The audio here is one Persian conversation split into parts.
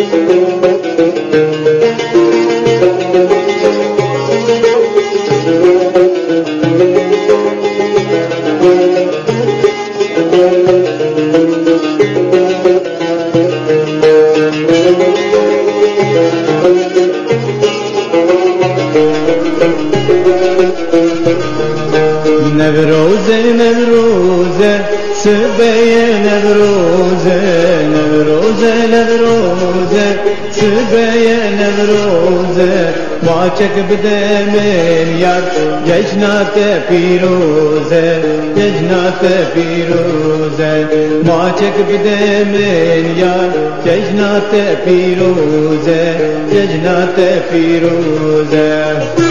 نوروزه نوروزه سبیه نوروزه نوروزه نوروزه سبیه نوروزه ماچک بده من یار جشنات پیروزه جشنات پیروزه ماچک بده من یار جشنات پیروزه جشنات پیروزه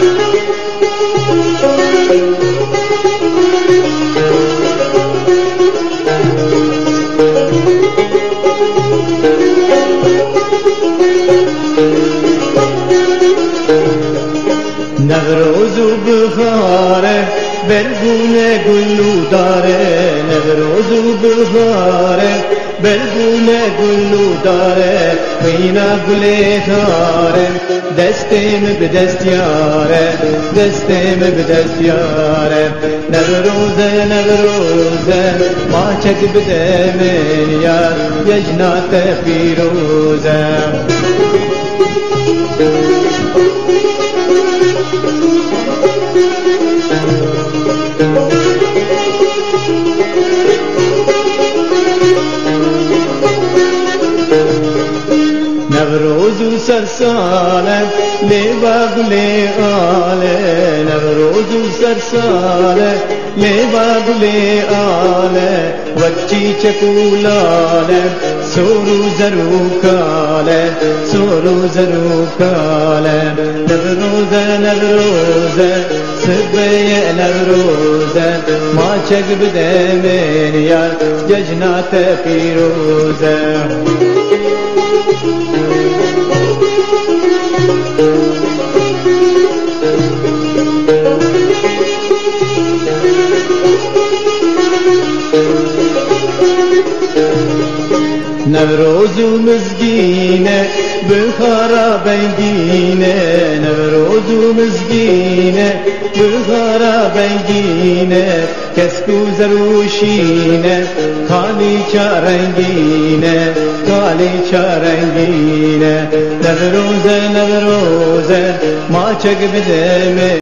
نوروز و بخاره بلبونه گلو داره نوروز و بخاره بلبونه گلو داره مینا گله تاره دستیم به دست یاره دستیم به دست یاره نوروزه نوروزه ماچک بده من یار جشنات پیروزه نوروز و سرساله لیوا گله آله نوروز و سرساله لیوا گله آله وچی چکولاله سورو زرو کاله سورو زرو کاله نوروزه نوروزه سبیه نوروزه ماچک بده من یار جشنات پیروزه نوروز و مزگینه بخارا بنگینه نوروز و مزگینه بخارا بنگینه کسکو زروشینه کالی چارنگینه کالی چارنگینه نوروزه نوروزه ماچک بده